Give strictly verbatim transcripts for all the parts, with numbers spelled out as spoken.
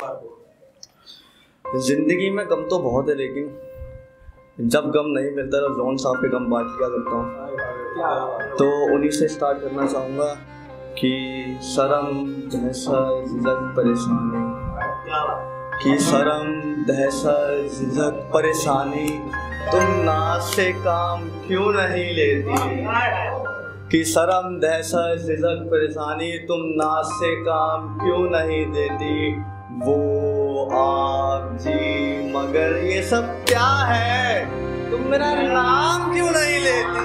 जिंदगी में गम तो बहुत है, लेकिन जब गम नहीं मिलता तो जॉन साहब के गम बांट लिया करता हूँ। तो उन्हीं से स्टार्ट करना चाहूँगा कि शर्म दहशत झिझक परेशानी, कि शर्म दहशत झिझक परेशानी तुम नाज से काम क्यों नहीं लेती, कि शर्म दहशत झिझक परेशानी तुम नाज से काम क्यों नहीं देती। वो आप जी मगर ये सब क्या है, तुम मेरा नाम क्यों नहीं लेती।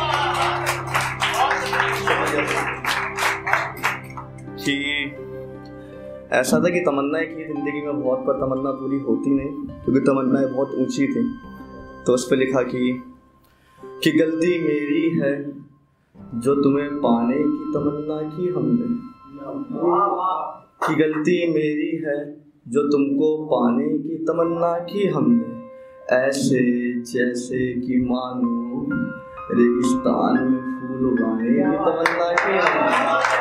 कि ऐसा था कि तमन्नाएं की जिंदगी में बहुत, पर तमन्ना पूरी होती नहीं क्योंकि तमन्नाएं बहुत ऊंची थी। तो उस पर लिखा कि कि गलती मेरी है जो तुम्हें पाने की तमन्ना की हमने, कि गलती मेरी है जो तुमको पाने की तमन्ना की हमने, ऐसे जैसे कि मानो रेगिस्तान में फूल उगाने की तमन्ना की हमने,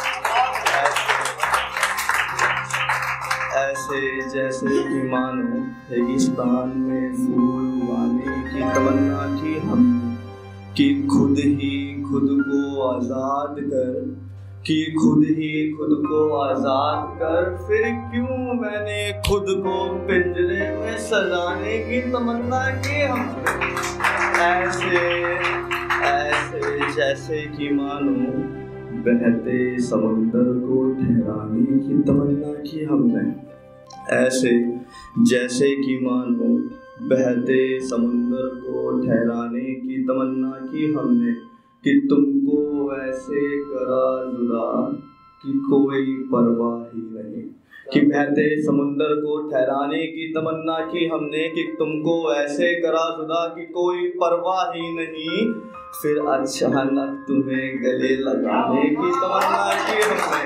ऐसे जैसे कि मानो रेगिस्तान में फूल उगाने की तमन्ना की हमने, कि खुद ही खुद को आजाद कर, कि खुद ही खुद को आजाद कर, फिर क्यों मैंने खुद को पिंजरे में सजाने की तमन्ना की हमने, ऐसे ऐसे जैसे कि मानो बहते समंदर को ठहराने की तमन्ना की हमने, ऐसे जैसे कि मानो बहते समुंदर को ठहराने की तमन्ना की हमने, कि तुमको ऐसे करा जुदा कि कोई परवाह ही नहीं, कि बहते समुंदर को ठहराने की तमन्ना की हमने, कि तुमको ऐसे करा जुदा कि कोई परवाह ही नहीं, फिर अचानक तुम्हें गले लगाने की तमन्ना की हमने,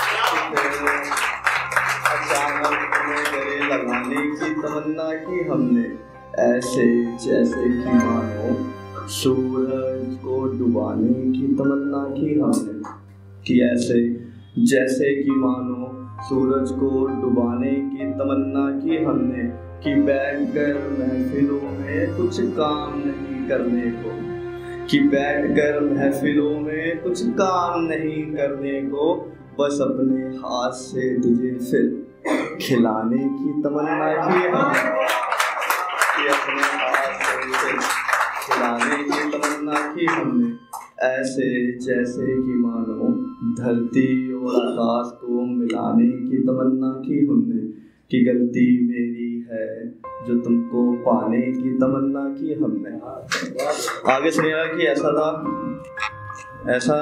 अचानक तुम्हें गले लगाने की तमन्ना की हमने, ऐसे जैसे कि मानो सूरज को डुबाने की तमन्ना की हमने, कि ऐसे जैसे कि मानो सूरज को डुबाने की तमन्ना की हमने, कि बैठकर महफिलों में कुछ काम नहीं करने को, कि बैठकर महफिलों में कुछ काम नहीं करने को, बस अपने हाथ से तुझे फिर खिलाने की तमन्ना की हमने, कि अपने हाथ से तुझे खिलाने की तमन्ना की हमने, ऐसे जैसे कि मानो धरती और आकाश को मिलाने की तमन्ना की हमने, कि गलती मेरी है जो तुमको पाने की तमन्ना की हमने। आगे सुनिएगा कि ऐसा था, ऐसा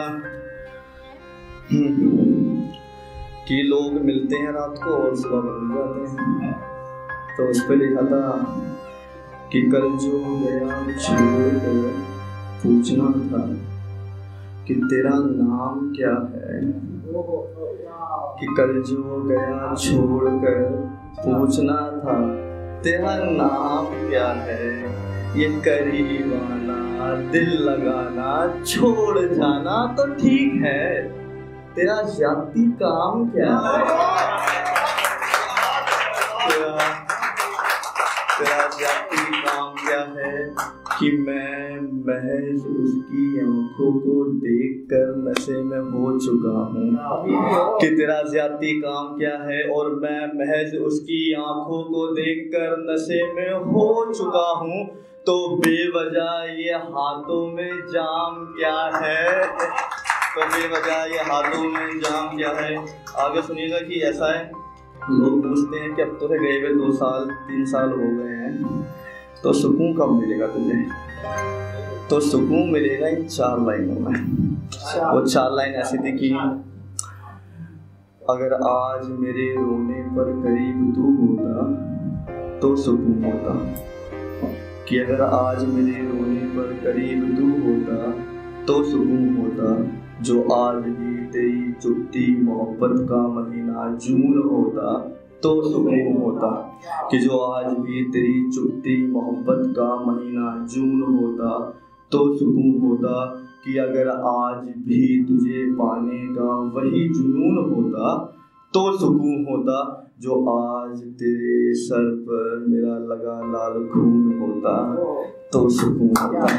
कि लोग मिलते हैं रात को और सुबह भूल जाते हैं। तो उस पर लिखा था कि कल जो गया छोड़कर पूछना था कि तेरा नाम क्या है, कि कल जो गया छोड़कर पूछना था तेरा नाम क्या है, ये करीबाना दिल लगाना छोड़ जाना तो ठीक है, तेरा जाती काम क्या है, तेरा तेरा जाती काम क्या है, कि मैं महज उसकी आंखों को देखकर नशे में हो चुका हूँ, कि तेरा ज्यादती काम क्या है और मैं महज उसकी आंखों को देखकर नशे में हो चुका हूँ, तो बेवजह ये हाथों में जाम क्या है, तो बेवजह ये हाथों में जाम क्या है। आगे सुनिएगा कि ऐसा है, लोग पूछते हैं कि अब तो है गए हुए दो साल तीन साल हो गए हैं, तो सुकून कब मिलेगा तुझे, तो सुकून मिलेगा इन चार लाइनों में। वो चार लाइन ऐसी थी कि अगर आज मेरे रोने पर करीब तू होता तो सुकून होता, कि अगर आज मेरे रोने पर करीब तू होता तो सुकून होता, जो आज भी तेरी चुपती मोहब्बत का महीना जून होता तो सुकून होता, कि जो आज भी तेरी चुपती मोहब्बत का महीना जून होता तो सुकून होता, कि अगर आज भी तुझे पाने का वही जुनून होता तो सुकून होता जो आज तेरे सर पर मेरा लगा लाल खून होता, तो सुकून होता।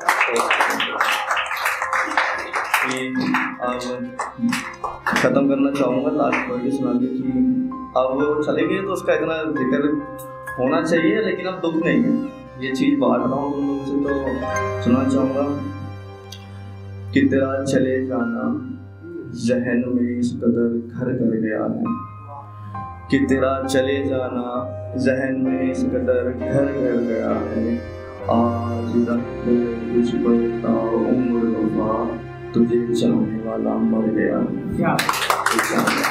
अब खत्म करना चाहूँगा लास्ट वर्ड सुना के कि अब चले गए तो उसका इतना जिक्र होना चाहिए, लेकिन अब दुख नहीं है। ये चीज़ बांट रहा हूँ तुम लोगों से, तो सुना चाहूँगा कि तेरा चले जाना जहन में इस कदर घर कर गया है, कि तेरा चले जाना जहन में इस कदर घर कर गया है। आज तक तुझ पर उम्र वफा तुझे चाहने वाला मर गया।